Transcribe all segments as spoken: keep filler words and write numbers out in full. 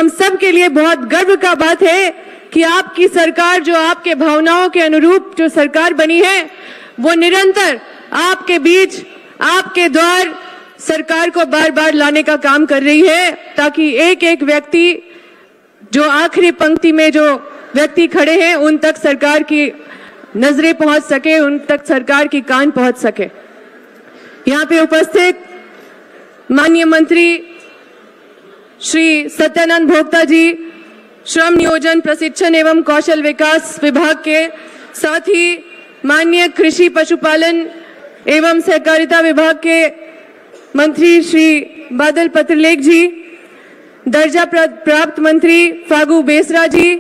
हम सब के लिए बहुत गर्व का बात है कि आपकी सरकार, जो आपके भावनाओं के अनुरूप जो सरकार बनी है, वो निरंतर आपके बीच, आपके द्वार सरकार को बार बार लाने का काम कर रही है, ताकि एक एक व्यक्ति, जो आखिरी पंक्ति में जो व्यक्ति खड़े हैं, उन तक सरकार की नजरें पहुंच सके, उन तक सरकार की कान पहुंच सके। यहाँ पे उपस्थित माननीय मंत्री श्री सत्यानंद भोक्ता जी, श्रम नियोजन प्रशिक्षण एवं कौशल विकास विभाग के, साथ ही माननीय कृषि पशुपालन एवं सहकारिता विभाग के मंत्री श्री बादल पत्रलेख जी, दर्जा प्राप्त मंत्री फागू बेसरा जी,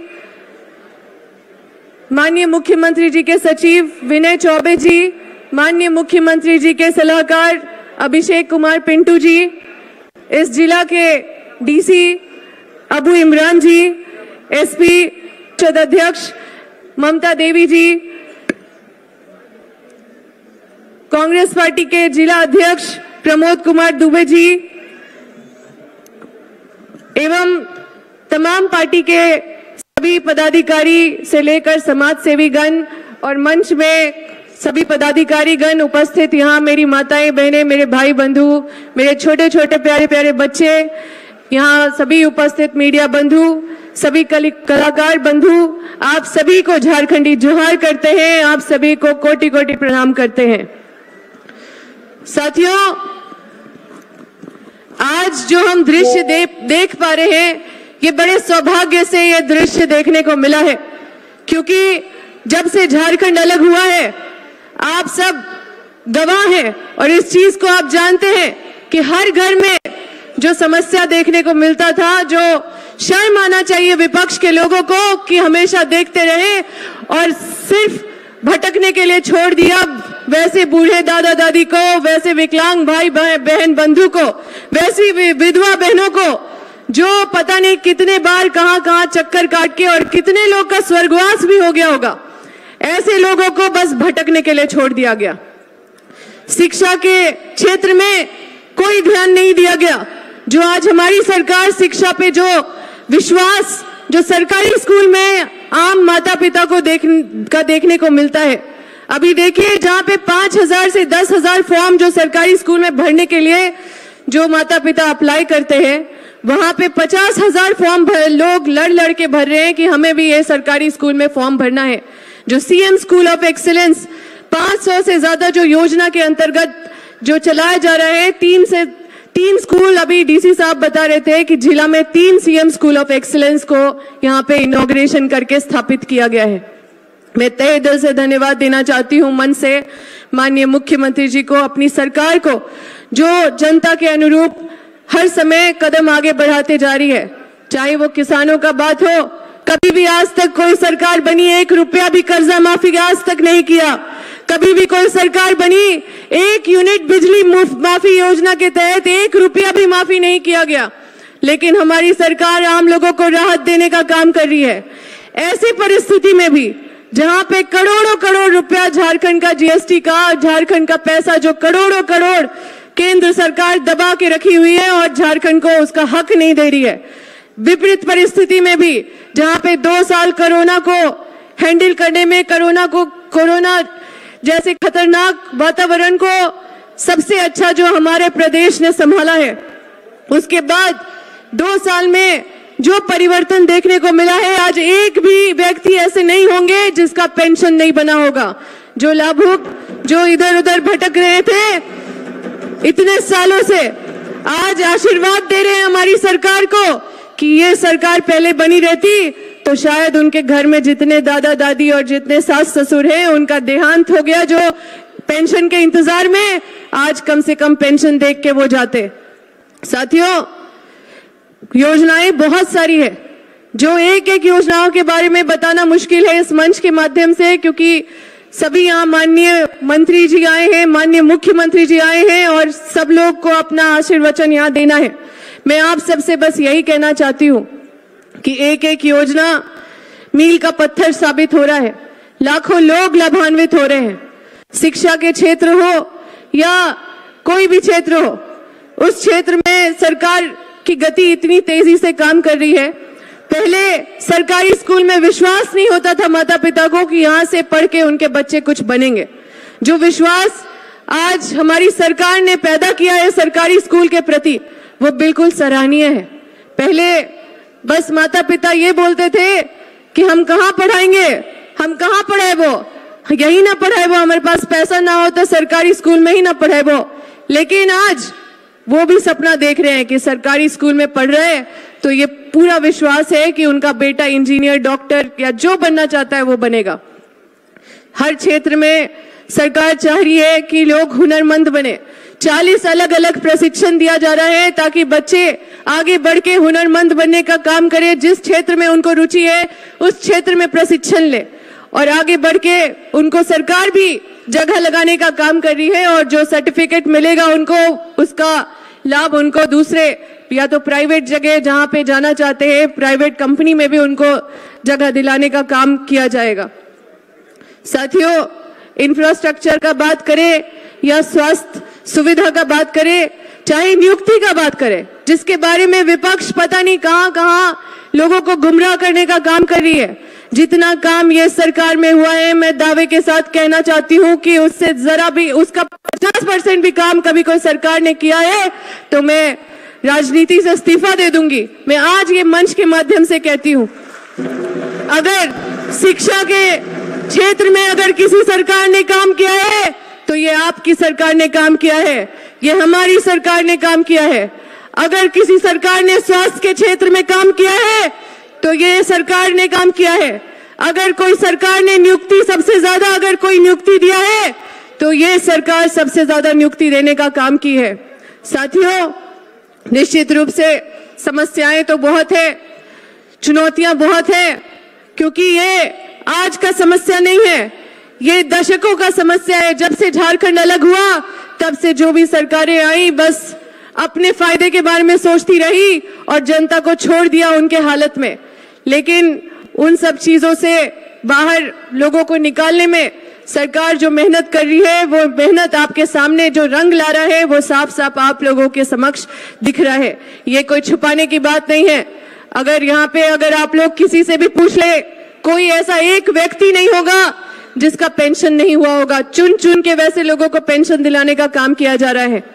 माननीय मुख्यमंत्री जी के सचिव विनय चौबे जी, माननीय मुख्यमंत्री जी के सलाहकार अभिषेक कुमार पिंटू जी, इस जिला के डीसी अबू इमरान जी, एसपी अध्यक्ष ममता देवी जी, कांग्रेस पार्टी के जिला अध्यक्ष प्रमोद कुमार दुबे जी एवं तमाम पार्टी के सभी पदाधिकारी से लेकर समाज सेवी गण और मंच में सभी पदाधिकारी गण उपस्थित, यहाँ मेरी माताएं बहनें, मेरे भाई बंधु, मेरे छोटे छोटे प्यारे प्यारे बच्चे, यहाँ सभी उपस्थित मीडिया बंधु, सभी कलाकार बंधु, आप सभी को झारखंडी जोहार करते हैं, आप सभी को कोटि कोटि प्रणाम करते हैं। साथियों, आज जो हम दृश्य दे, देख पा रहे हैं, ये बड़े सौभाग्य से ये दृश्य देखने को मिला है, क्योंकि जब से झारखंड अलग हुआ है, आप सब गवाह हैं और इस चीज को आप जानते हैं कि हर घर में जो समस्या देखने को मिलता था, जो शर्म आना चाहिए विपक्ष के लोगों को कि हमेशा देखते रहे और सिर्फ भटकने के लिए छोड़ दिया, वैसे बूढ़े दादा दादी को, वैसे विकलांग भाई बहन बंधु को, वैसी विधवा बहनों को, जो पता नहीं कितने बार कहां कहां चक्कर काट के और कितने लोग का स्वर्गवास भी हो गया होगा, ऐसे लोगों को बस भटकने के लिए छोड़ दिया गया। शिक्षा के क्षेत्र में कोई ध्यान नहीं दिया गया। जो आज हमारी सरकार शिक्षा पे जो विश्वास जो सरकारी स्कूल में आम माता पिता को देख का देखने को मिलता है, अभी देखिए जहां पे पांच हजार से दस हजार फॉर्म जो सरकारी स्कूल में भरने के लिए जो माता पिता अप्लाई करते हैं, वहां पे पचास हजार फॉर्म लोग लड़ लड़ के भर रहे हैं कि हमें भी ये सरकारी स्कूल में फॉर्म भरना है। जो सीएम स्कूल ऑफ एक्सीलेंस पांच सौ से ज्यादा जो योजना के अंतर्गत जो चलाया जा रहा है, तीन से तीन स्कूल, अभी डीसी साहब बता रहे थे कि जिला में तीन सीएम स्कूल ऑफ एक्सीलेंस को यहाँ पे इनॉग्रेशन करके स्थापित किया गया है। मैं तहे दिल से धन्यवाद देना चाहती हूँ मन से माननीय मुख्यमंत्री जी को, अपनी सरकार को, जो जनता के अनुरूप हर समय कदम आगे बढ़ाते जा रही है। चाहे वो किसानों का बात हो, कभी भी आज तक कोई सरकार बनी एक रुपया भी कर्जा माफी आज तक नहीं किया। कभी भी कोई सरकार बनी एक यूनिट बिजली माफी योजना के तहत एक रुपया भी माफी नहीं किया गया, लेकिन हमारी सरकार आम लोगों को राहत देने का काम कर रही है। ऐसी परिस्थिति में भी जहां पे करोड़ों करोड़ रुपया झारखंड का जीएसटी का, झारखंड का पैसा जो करोड़ों करोड़ केंद्र सरकार दबा के रखी हुई है और झारखंड को उसका हक नहीं दे रही है। विपरीत परिस्थिति में भी जहां पे दो साल कोरोना को हैंडल करने में, कोरोना को कोरोना जैसे खतरनाक वातावरण को सबसे अच्छा जो हमारे प्रदेश ने संभाला है, उसके बाद दो साल में जो परिवर्तन देखने को मिला है, आज एक भी व्यक्ति ऐसे नहीं होंगे जिसका पेंशन नहीं बना होगा। जो लाभुक जो इधर उधर भटक रहे थे इतने सालों से, आज आशीर्वाद दे रहे हैं हमारी सरकार को कि ये सरकार पहले बनी रहती तो शायद उनके घर में जितने दादा दादी और जितने सास ससुर हैं उनका देहांत हो गया, जो पेंशन के इंतजार में आज कम से कम पेंशन देख के वो जाते। साथियों, योजनाएं बहुत सारी है, जो एक एक योजनाओं के बारे में बताना मुश्किल है इस मंच के माध्यम से, क्योंकि सभी यहाँ माननीय मंत्री जी आए हैं, माननीय मुख्यमंत्री जी आए हैं और सब लोग को अपना आशीर्वचन यहाँ देना है। मैं आप सबसे बस यही कहना चाहती हूँ कि एक एक योजना मील का पत्थर साबित हो रहा है, लाखों लोग लाभान्वित हो रहे हैं। शिक्षा के क्षेत्र हो या कोई भी क्षेत्र हो, उस क्षेत्र में सरकार की गति इतनी तेजी से काम कर रही है। पहले सरकारी स्कूल में विश्वास नहीं होता था माता पिता को कि यहाँ से पढ़ के उनके बच्चे कुछ बनेंगे। जो विश्वास आज हमारी सरकार ने पैदा किया है सरकारी स्कूल के प्रति, वो बिल्कुल सराहनीय है। पहले बस माता पिता ये बोलते थे कि हम कहाँ पढ़ाएंगे, हम कहाँ पढ़ाए वो, यही ना पढ़ाए वो, हमारे पास पैसा ना हो तो सरकारी स्कूल में ही ना पढ़ाए वो। लेकिन आज वो भी सपना देख रहे हैं कि सरकारी स्कूल में पढ़ रहे हैं तो ये पूरा विश्वास है कि उनका बेटा इंजीनियर, डॉक्टर या जो बनना चाहता है वो बनेगा। हर क्षेत्र में सरकार चाह रही है कि लोग हुनरमंद बने। चालीस अलग अलग प्रशिक्षण दिया जा रहा है ताकि बच्चे आगे बढ़ के हुनरमंद बनने का काम करें। जिस क्षेत्र में उनको रुचि है उस क्षेत्र में प्रशिक्षण ले और आगे बढ़ के उनको सरकार भी जगह लगाने का काम कर रही है। और जो सर्टिफिकेट मिलेगा उनको, उसका लाभ उनको दूसरे या तो प्राइवेट जगह जहां पे जाना चाहते हैं, प्राइवेट कंपनी में भी उनको जगह दिलाने का काम किया जाएगा। साथियों, इंफ्रास्ट्रक्चर का बात करें या स्वास्थ्य सुविधा का बात करें, चाहे नियुक्ति का बात करें, जिसके बारे में विपक्ष पता नहीं कहां कहां लोगों को गुमराह करने का काम कर रही है, जितना काम ये सरकार में हुआ है, मैं दावे के साथ कहना चाहती हूं कि उससे जरा भी, उसका पचास परसेंट भी काम कभी कोई सरकार ने किया है तो मैं राजनीति से इस्तीफा दे दूंगी। मैं आज ये मंच के माध्यम से कहती हूं, अगर शिक्षा के क्षेत्र में अगर किसी सरकार ने काम किया है तो ये आपकी सरकार ने काम किया है, ये हमारी सरकार ने काम किया है। अगर किसी सरकार ने स्वास्थ्य के क्षेत्र में काम किया है तो ये सरकार ने काम किया है। अगर कोई सरकार ने नियुक्ति सबसे ज्यादा अगर कोई नियुक्ति दिया है तो ये सरकार सबसे ज्यादा नियुक्ति देने का काम की है। साथियों, निश्चित रूप से समस्याएं तो बहुत है, चुनौतियां बहुत है, क्योंकि ये आज का समस्या नहीं है, ये दशकों का समस्या है। जब से झारखंड अलग हुआ तब से जो भी सरकारें आई बस अपने फायदे के बारे में सोचती रही और जनता को छोड़ दिया उनके हालत में। लेकिन उन सब चीजों से बाहर लोगों को निकालने में सरकार जो मेहनत कर रही है, वो मेहनत आपके सामने जो रंग ला रहा है वो साफ साफ आप लोगों के समक्ष दिख रहा है। ये कोई छुपाने की बात नहीं है। अगर यहाँ पे अगर आप लोग किसी से भी पूछ ले, कोई ऐसा एक व्यक्ति नहीं होगा जिसका पेंशन नहीं हुआ होगा। चुन चुन के वैसे लोगों को पेंशन दिलाने का काम किया जा रहा है।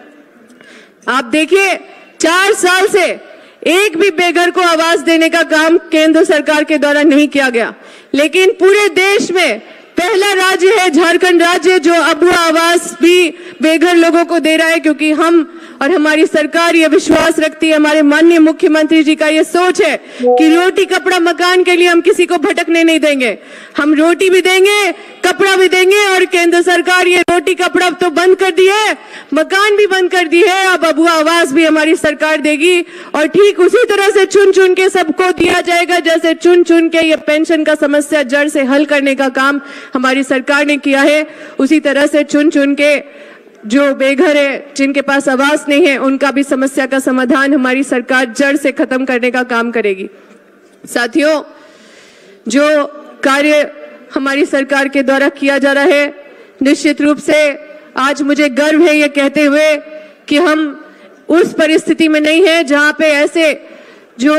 आप देखिए, चार साल से एक भी बेघर को आवास देने का काम केंद्र सरकार के द्वारा नहीं किया गया, लेकिन पूरे देश में पहला राज्य है झारखंड राज्य जो अबुआ आवास भी बेघर लोगों को दे रहा है, क्योंकि हम और हमारी सरकार ये विश्वास रखती है, हमारे माननीय मुख्यमंत्री जी का ये सोच है कि रोटी कपड़ा मकान के लिए हम किसी को भटकने नहीं देंगे। हम रोटी भी देंगे, कपड़ा भी देंगे। और केंद्र सरकार ये रोटी कपड़ा तो बंद कर दी है, मकान भी बंद कर दी है, अब अबुआ आवास भी हमारी सरकार देगी। और ठीक उसी तरह से चुन चुन के सबको दिया जाएगा, जैसे चुन चुन के ये पेंशन का समस्या जड़ से हल करने का काम हमारी सरकार ने किया है, उसी तरह से चुन चुन के जो बेघर है, जिनके पास आवास नहीं है, उनका भी समस्या का समाधान हमारी सरकार जड़ से खत्म करने का काम करेगी। साथियों, जो कार्य हमारी सरकार के द्वारा किया जा रहा है, निश्चित रूप से आज मुझे गर्व है ये कहते हुए कि हम उस परिस्थिति में नहीं है जहां पे ऐसे जो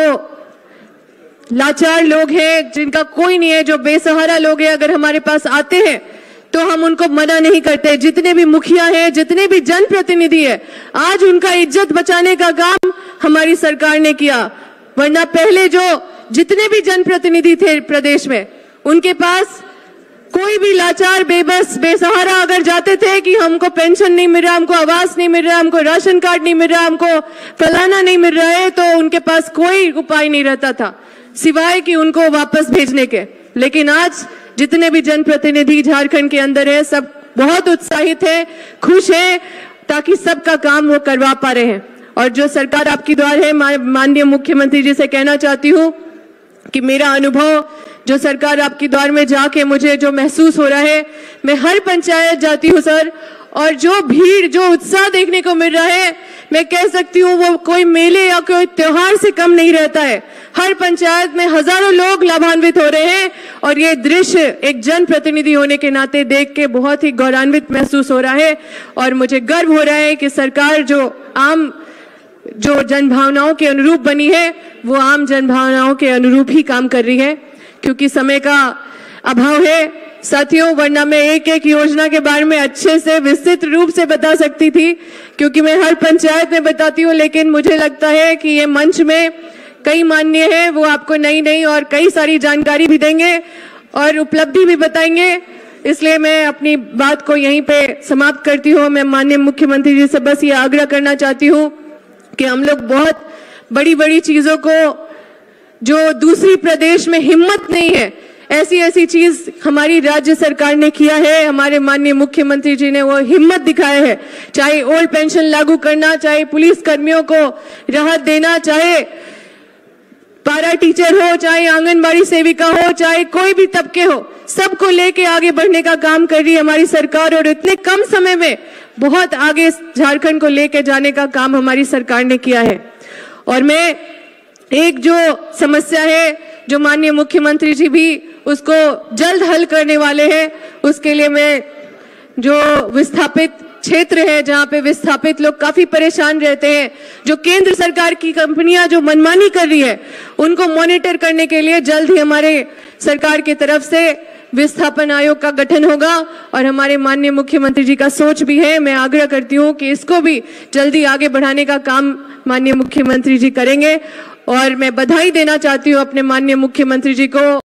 लाचार लोग हैं, जिनका कोई नहीं है, जो बेसहारा लोग हैं, अगर हमारे पास आते हैं तो हम उनको मना नहीं करते। जितने भी मुखिया हैं, जितने भी जनप्रतिनिधि है, आज उनका इज्जत बचाने का काम हमारी सरकार ने किया। वरना पहले जो जितने भी जनप्रतिनिधि थे प्रदेश में, उनके पास कोई भी लाचार, बेबस, बेसहारा अगर जाते थे कि हमको पेंशन नहीं मिल रहा, हमको आवास नहीं मिल रहा, हमको राशन कार्ड नहीं मिल रहा, हमको फलाना नहीं मिल रहा है, तो उनके पास कोई उपाय नहीं रहता था सिवाय कि उनको वापस भेजने के। लेकिन आज जितने भी जनप्रतिनिधि झारखंड के अंदर है, सब बहुत उत्साहित है, खुश है, ताकि सबका काम वो करवा पा रहे हैं। और जो सरकार आपकी द्वार है, माननीय मुख्यमंत्री जी से कहना चाहती हूँ कि मेरा अनुभव जो सरकार आपकी द्वार में जाके मुझे जो महसूस हो रहा है, मैं हर पंचायत जाती हूँ सर, और जो भीड़, जो उत्साह देखने को मिल रहा है, मैं कह सकती हूँ वो कोई मेले या कोई त्योहार से कम नहीं रहता है। हर पंचायत में हजारों लोग लाभान्वित हो रहे हैं और ये दृश्य एक जनप्रतिनिधि होने के नाते देख के बहुत ही गौरवान्वित महसूस हो रहा है। और मुझे गर्व हो रहा है कि सरकार जो आम जो जनभावनाओं के अनुरूप बनी है वो आम जनभावनाओं के अनुरूप ही काम कर रही है, क्योंकि समय का अभाव है साथियों, वरना मैं एक एक योजना के बारे में अच्छे से विस्तृत रूप से बता सकती थी, क्योंकि मैं हर पंचायत में बताती हूँ। लेकिन मुझे लगता है कि ये मंच में कई माननीय हैं, वो आपको नई नई और कई सारी जानकारी भी देंगे और उपलब्धि भी बताएंगे। इसलिए मैं अपनी बात को यहीं पे समाप्त करती हूँ। मैं माननीय मुख्यमंत्री जी से बस ये आग्रह करना चाहती हूँ कि हम लोग बहुत बड़ी बड़ी चीजों को, जो दूसरी प्रदेश में हिम्मत नहीं है, ऐसी ऐसी चीज हमारी राज्य सरकार ने किया है। हमारे माननीय मुख्यमंत्री जी ने वो हिम्मत दिखाया है, चाहे ओल्ड पेंशन लागू करना, चाहे पुलिस कर्मियों को राहत देना, चाहे पारा टीचर हो, चाहे आंगनबाड़ी सेविका हो, चाहे कोई भी तबके हो, सबको लेके आगे बढ़ने का काम कर रही है हमारी सरकार। और इतने कम समय में बहुत आगे झारखंड को लेके जाने का काम हमारी सरकार ने किया है। और मैं एक जो समस्या है, जो माननीय मुख्यमंत्री जी भी उसको जल्द हल करने वाले हैं, उसके लिए मैं जो विस्थापित क्षेत्र है, जहां पे विस्थापित लोग काफी परेशान रहते हैं, जो केंद्र सरकार की कंपनियां जो मनमानी कर रही है, उनको मॉनिटर करने के लिए जल्द ही हमारे सरकार की तरफ से विस्थापन आयोग का गठन होगा। और हमारे माननीय मुख्यमंत्री जी का सोच भी है, मैं आग्रह करती हूँ कि इसको भी जल्दी आगे बढ़ाने का काम माननीय मुख्यमंत्री जी करेंगे। और मैं बधाई देना चाहती हूँ अपने माननीय मुख्यमंत्री जी को।